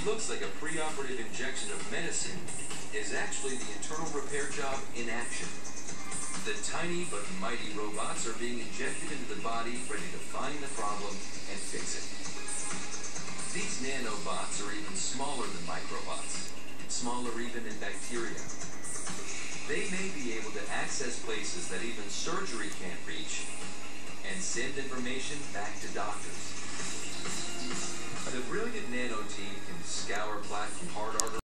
looks like a preoperative injection of medicine is actually the internal repair job in action. The tiny but mighty robots are being injected into the body, ready to find the problem and fix it. These nanobots are even smaller than microbots, smaller even than bacteria. They may be able to access places that even surgery can't reach and send information back to doctors. The brilliant nano team can scour plaque from hard arteries